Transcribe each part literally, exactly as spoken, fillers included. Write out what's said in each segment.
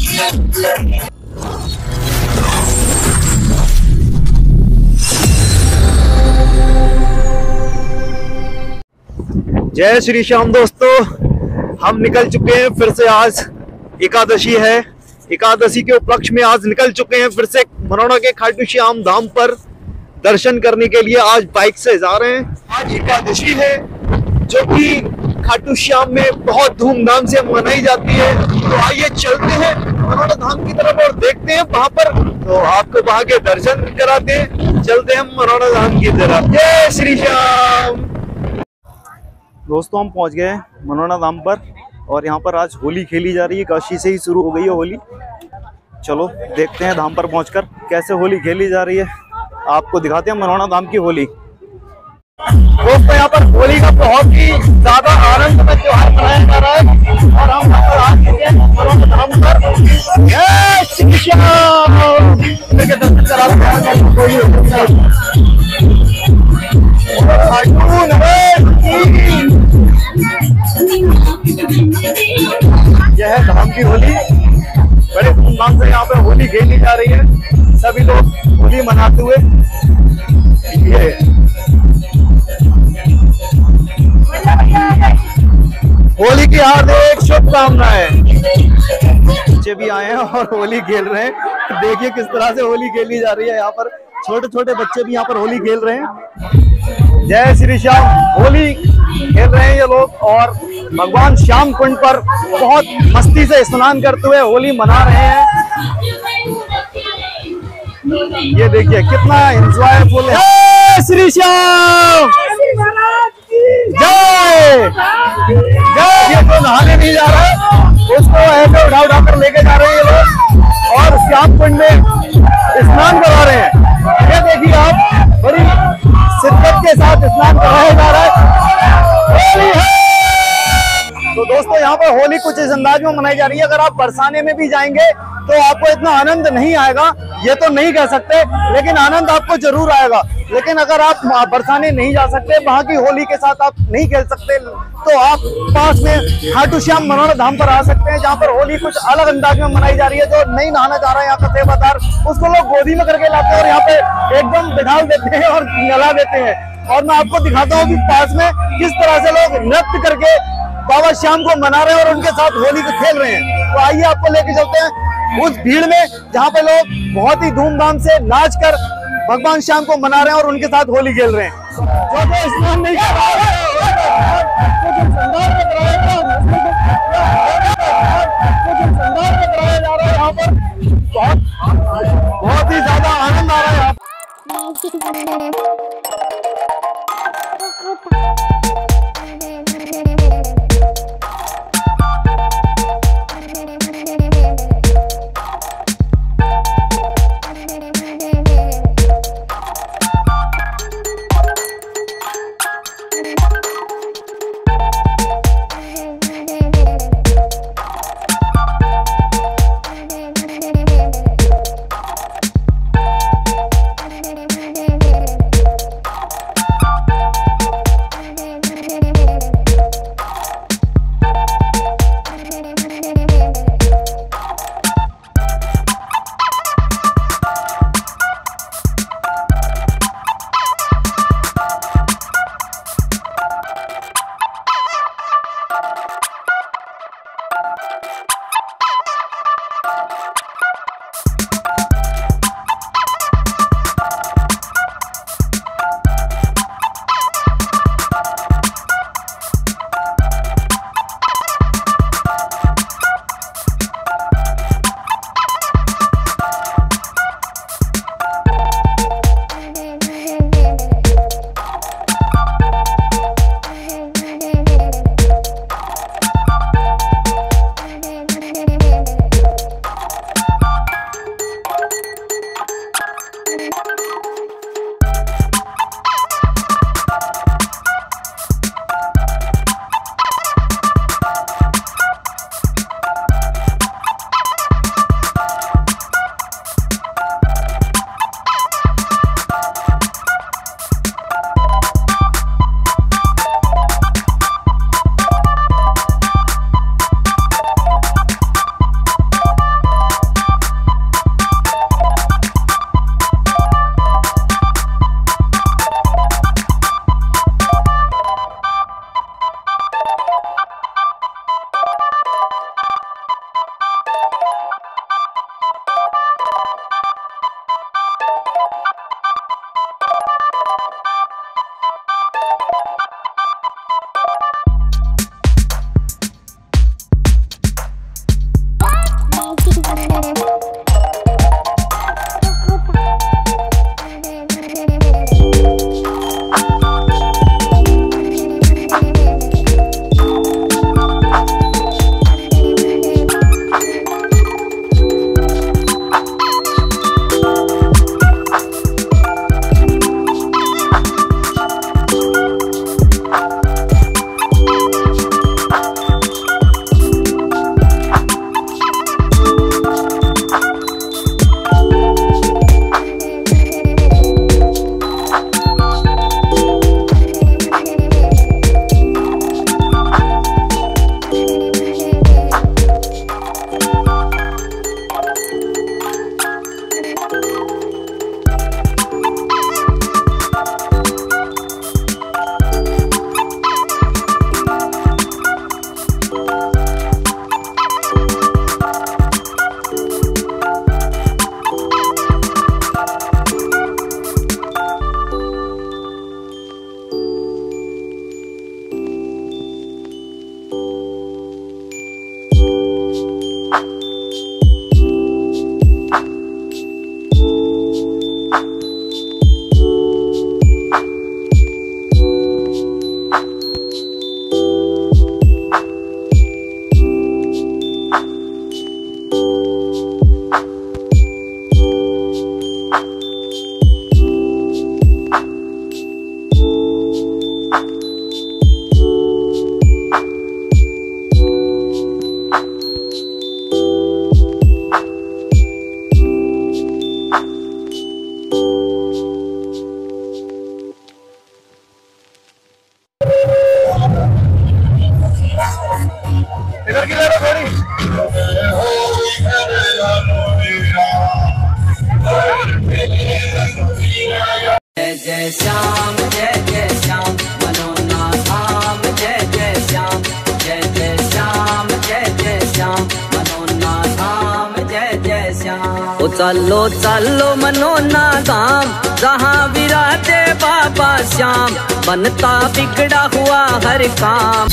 जय श्री श्याम दोस्तों, हम निकल चुके हैं फिर से। आज एकादशी है। एकादशी के उपलक्ष्य में आज निकल चुके हैं फिर से मरोड़ा के खाटू श्याम धाम पर दर्शन करने के लिए। आज बाइक से जा रहे हैं। आज एकादशी है जो कि खाटू श्याम में बहुत धूमधाम से मनाई जाती है। तो आइए चलते हैं मरोड़ा धाम की तरफ और देखते हैं वहां पर, तो आपको वहां के दर्शन कराते हैं। चलते हैं मरोड़ा धाम की तरफ। जय श्री श्याम दोस्तों, हम पहुंच गए मरोड़ा धाम पर और यहाँ पर आज होली खेली जा रही है। काशी से ही शुरू हो गई है होली। चलो देखते हैं धाम पर पहुंचकर कैसे होली खेली जा रही है। आपको दिखाते हैं मरोड़ा धाम की होली। दोस्तों, यहाँ पर होली का बहुत ही ज्यादा आनंद में त्योहार मनाया जा रहा है और हम यहाँ पर आ चुके हैं मरोड़ा धाम पर। जय श्री श्याम के दर्शन कराते हैं। यह है धाम की होली। बड़े धूमधाम से यहाँ पे होली खेली जा रही है। सभी लोग होली मनाते हुए ये होली की हार्दिक शुभकामनाएं। बच्चे भी आए हैं और होली खेल रहे हैं। देखिए किस तरह से होली खेली जा रही है। यहाँ पर छोटे छोटे बच्चे भी यहाँ पर होली खेल रहे हैं। जय श्री श्याम। होली खेल रहे हैं ये लोग और भगवान श्याम कुंड पर बहुत मस्ती से स्नान करते हुए होली मना रहे हैं। ये देखिए कितना एंजॉयफुल है। जय श्री श्याम। जय जय। ये तो नहाने नहीं जा रहा है, उसको ऐसे उठा उठा कर लेके जा रहे हैं ये लोग और श्याम कुंड में स्नान करा रहे हैं। ये देखिए आप, बड़ी शिद्दत के साथ स्नान कराया जा रहा है। होली है। तो दोस्तों, यहाँ पर होली कुछ इस अंदाज में मनाई जा रही है। अगर आप बरसाने में भी जाएंगे तो आपको इतना आनंद नहीं आएगा, ये तो नहीं कह सकते, लेकिन आनंद आपको जरूर आएगा। लेकिन अगर आप बरसाने नहीं जा सकते, वहां की होली के साथ आप नहीं खेल सकते, तो आप पास में खाटू श्याम मरोड़ा धाम पर आ सकते हैं, जहाँ पर होली कुछ अलग अंदाज में मनाई जा रही है। जो नहीं नहाना चाह रहा है यहाँ का सेवादार, उसको लोग गोदी में करके लाते हैं और यहाँ पे एकदम बिठा देते हैं और नहला देते हैं। और मैं आपको दिखाता हूँ कि पास में किस तरह से लोग नृत्य करके बाबा श्याम को मना रहे हैं और उनके साथ होली को खेल रहे हैं। तो आइए आपको लेके चलते हैं उस भीड़ में जहाँ पे लोग बहुत ही धूमधाम से नाच कर भगवान श्याम को मना रहे हैं और उनके साथ होली खेल रहे हैं। जो जो स्नान नहीं कर रहा है, यहाँ पर बहुत बहुत ही ज्यादा आनंद आ रहा है। जय श्याम जय जय श्याम मनोना धाम जय जय श्याम जय जय श्याम जय जय श्याम मनोना धाम जय जय श्याम। ओ चलो चलो मनोना धाम जहाँ विराजे बाबा श्याम बनता बिगड़ा हुआ हर काम।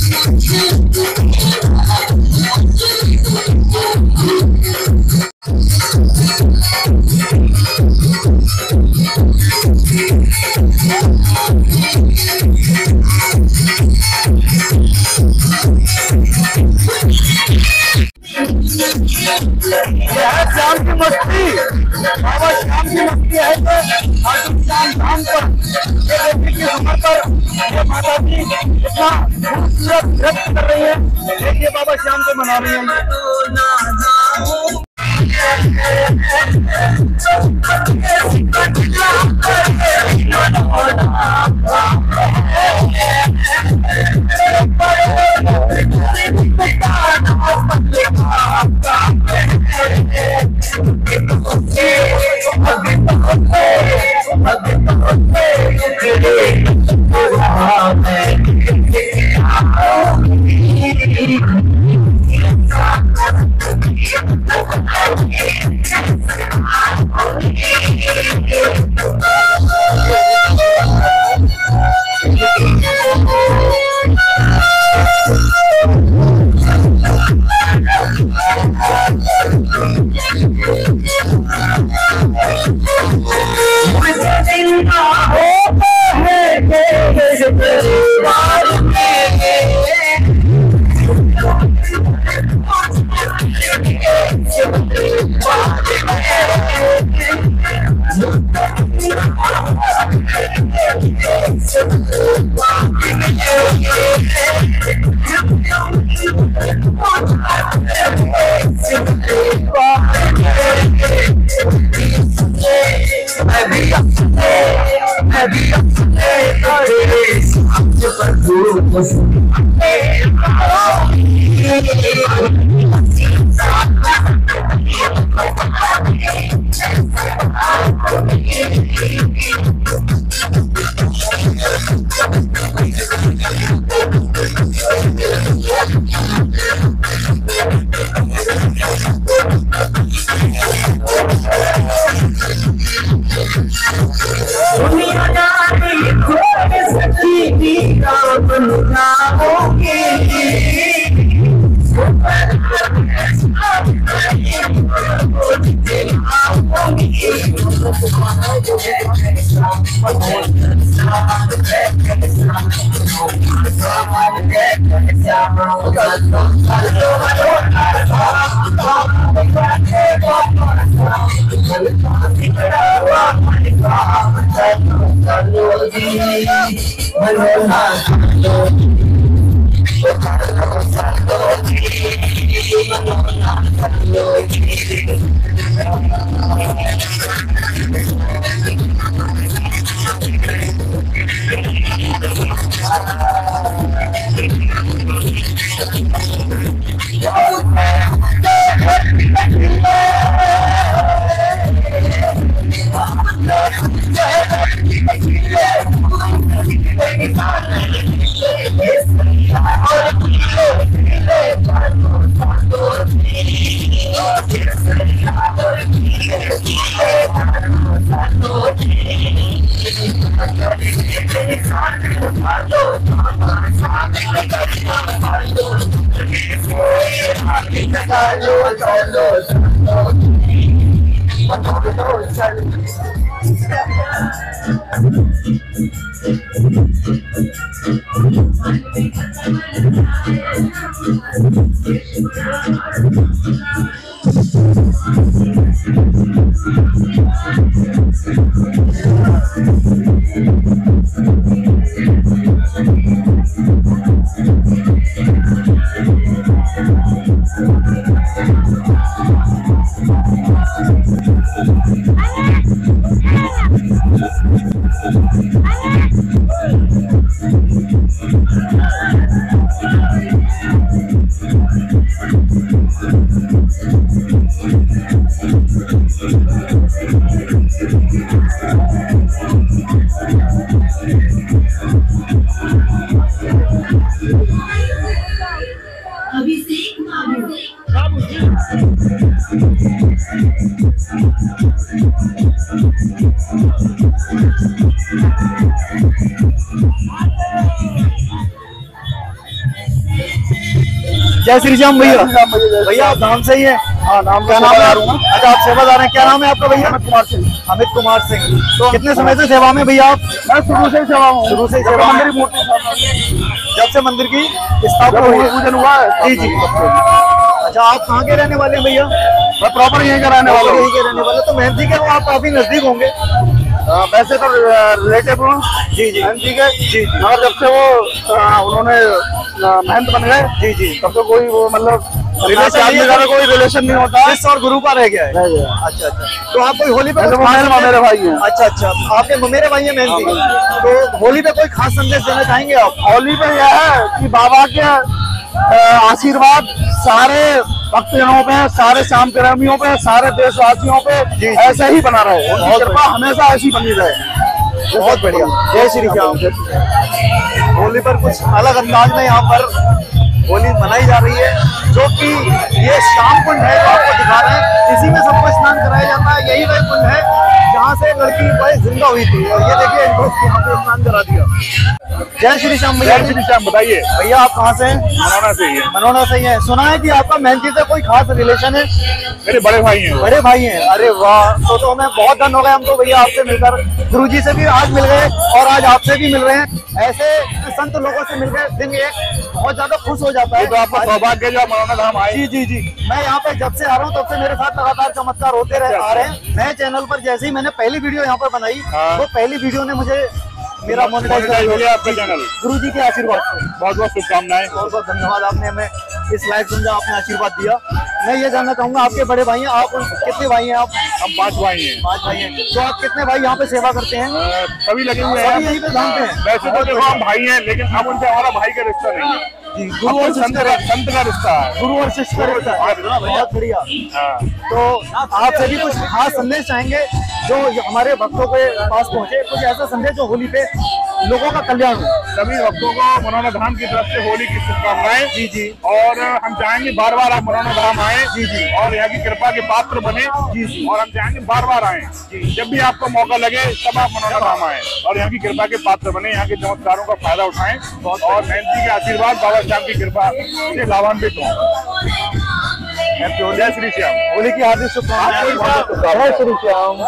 श्याम की मस्ती बाबा श्याम की मस्ती है तो खाटू श्याम धाम पर ये देखिए कि वहाँ पर ये माता जी इतना खूबसूरत नृत्य कर रही है। देखिए बाबा श्याम को मना रही है। जय श्री श्याम भैया। भैया आप धाम से ही हैं? हाँ, नाम क्या नाम है? अच्छा, आप सेवादार हैं। क्या नाम है आपका भैया? अमित कुमार सिंह। अमित कुमार सिंह। तो कितने समय से सेवा में भैया आप? मैं शुरू से ही सेवा में हूँ। शुरू से ही सेवा में? मेरी मूर्ति जब से मंदिर की स्थापना हुई पूजन हुआ है। जी जी। अच्छा, आप कहाँ के रहने वाले हैं भैया? मैं प्रॉपर यहीं का रहने वाला हूँ। यहीं के रहने वाले। तो मेहंदी के आप काफी नजदीक होंगे। वैसे तो रिलेटिव हूँ जी जी जी के जी। और जब से वो आ, उन्होंने महंत बन गए जी जी, तब तो कोई वो मतलब रिलेशन आदमी का कोई रिलेशन नहीं होता। शिष्य और गुरु का रह गया है। रह गया। अच्छा अच्छा। तो आप कोई होली पे वैसे कुछ वो खास मेरे मेरे भाई हैं। अच्छा अच्छा, आपके मेरे भाई हैं मेहंदी। तो होली पे कोई खास संदेश देना चाहेंगे आप? होली पे यह है कि बाबा के आ, आशीर्वाद सारे भक्तजनों पे, सारे श्याम प्रेमियों पे, सारे देशवासियों पे ऐसे ही बना रहे। उनकी कृपा हमेशा ऐसी बनी रहे। बहुत बढ़िया। जय श्री श्याम। होली पर कुछ अलग अंदाज में यहाँ पर होली मनाई जा रही है, जो कि ये श्याम कुंड है जो आपको दिखा रहे हैं। इसी में सबको स्नान कराया जाता है। यही वह कुंड है जहाँ से लड़की वही जिंदा हुई थी, और ये देखिए इनको यहाँ पे स्नान करा दिया। जय श्री श्याम भैया। जय श्री श्याम। बताइए भैया आप कहाँ से हैं? मनोना से ही है। मनोना से ही है। सुना है कि आपका मेहंदी से कोई खास रिलेशन है? मेरे बड़े भाई हैं। बड़े भाई हैं। अरे वाह, तो तो हमें बहुत धन हो गए हमको भैया आपसे मिलकर। गुरुजी से भी आज मिल गए और आज आपसे भी मिल रहे हैं। ऐसे संत लोगों से मिलकर दिन एक बहुत ज्यादा खुश हो जाता है। तो आपका सौभाग्य जो मनोना धाम आए। जी जी जी। मैं यहाँ पे जब से आ रहा हूँ तब से मेरे साथ लगातार चमत्कार होते रहे आ रहे हैं। नए चैनल पर जैसे ही मैंने पहली वीडियो यहाँ पर बनाई, तो पहली वीडियो ने मुझे मेरा मोनेटाइज हो गया आपका चैनल। गुरुजी के आशीर्वाद से बहुत बहुत शुभकामनाएं। बहुत बहुत धन्यवाद, आपने हमें इस लायक समझा, आपने आशीर्वाद दिया। मैं ये जानना चाहूंगा, आपके बड़े भाई हैं, आप कितने भाई हैं? आप? हम पांच भाई हैं। पांच भाई हैं। तो आप कितने भाई यहाँ पे सेवा करते हैं? अ, सभी लगे हुए हैं। सभी यहीं पे धाम पे हैं। वैसे तो देखो हम भाई हैं, लेकिन अब उनसे हमारा भाई का रिश्ता नहीं है जी, गुरु और संत शिष्य का संत का रिश्ता है। गुरु और शिष्य का रिश्ता है। बहुत बढ़िया। हाँ। तो आपसे भी कुछ खास संदेश चाहेंगे जो हमारे भक्तों के पास पहुंचे, कुछ ऐसा संदेश जो होली पे लोगों का कल्याण हो। सभी भक्तों को मनोना धाम की तरफ से होली की शुभकामनाएं। जी जी। और हम चाहेंगे बार बार आप मनोना धाम आए। जी जी। और यहाँ की कृपा के पात्र बने। जी जी। और हम चाहेंगे बार बार आए। जब भी आपको मौका लगे तब आप मनोना धाम आए और यहाँ की कृपा के पात्र बने, यहाँ के चमत्कारों का फायदा उठाएं और मेहंदी के आशीर्वाद बाबा श्याम की कृपा से लाभान्वित हों। जय श्री श्याम। होली की हार्दिक शुभकामनाएं। जय श्री श्याम।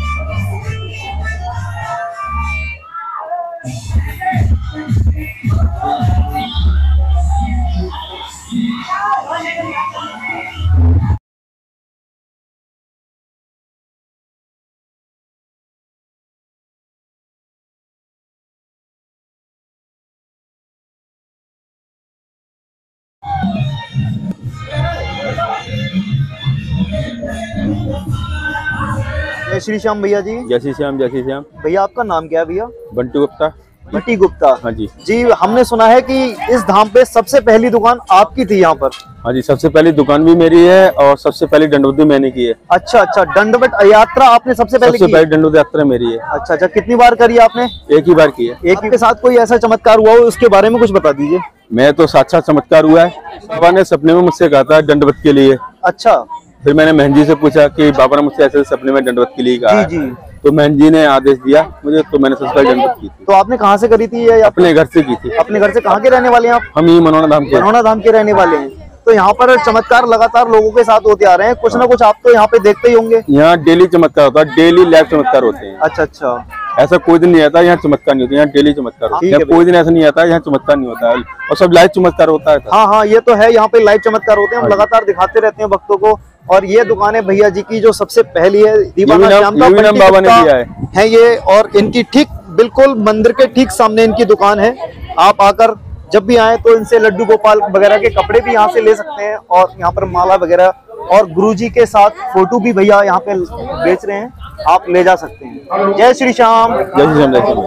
जय श्री श्याम भैया जी। जय श्री श्याम। जय श्री श्याम। भैया आपका नाम क्या है भैया? बंटू गुप्ता। बंटी गुप्ता। हाँ जी। जी, हमने सुना है कि इस धाम पे सबसे पहली दुकान आपकी थी यहाँ पर। हाँ जी, सबसे पहली दुकान भी मेरी है और सबसे पहली दंडवत भी मैंने की है। अच्छा अच्छा, दंडवत यात्रा आपने सबसे पहले सबसे की? पहली दंडवत यात्रा मेरी है। अच्छा अच्छा, कितनी बार करी आपने? एक ही बार की है। एक के साथ कोई ऐसा चमत्कार हुआ हो, उसके बारे में कुछ बता दीजिए। मैं तो साक्षात चमत्कार हुआ है। बाबा ने सपने में मुझसे कहा था दंडवत के लिए। अच्छा। फिर मैंने मेहंदी से पूछा कि बाबा ने मुझसे ऐसे सपने में दंडवत के लिए कहा। जी जी। तो मेहंदी ने आदेश दिया मुझे, तो मैंने सबसे पहले दंडवत की थी। तो आपने कहाँ से करी थी ये? अपने घर से की थी। अपने घर से? कहाँ के रहने वाले हैं आप? हम ही मनोना धाम के। मनोना धाम के रहने वाले हैं। तो यहाँ पर चमत्कार लगातार लोगों के साथ होते आ रहे हैं, कुछ ना कुछ आप तो यहाँ पे देखते ही होंगे। यहाँ डेली चमत्कार होता है, डेली लाइव चमत्कार होते हैं। अच्छा अच्छा। ऐसा कोई दिन नहीं आता यहाँ चमत्कार नहीं होता, यहाँ डेली चमत्कार होता है। यहाँ कोई दिन ऐसा नहीं आता यहाँ चमत्कार नहीं होता है, और सब लाइव चमत्कार होता है। हाँ हाँ, ये तो है, यहाँ पे लाइव चमत्कार होते हैं, हम लगातार दिखाते रहते हैं भक्तों को। और ये दुकान है भैया जी की जो सबसे पहली है, दीवाना श्याम का नाम बाबा ने दिया है। है ये, और इनकी ठीक बिल्कुल मंदिर के ठीक सामने इनकी दुकान है। आप आकर जब भी आए तो इनसे लड्डू गोपाल वगैरह के कपड़े भी यहाँ से ले सकते हैं, और यहाँ पर माला वगैरह और गुरुजी के साथ फोटो भी भैया यहाँ पे बेच रहे हैं, आप ले जा सकते हैं। जय श्री श्याम। जय श्री श्याम।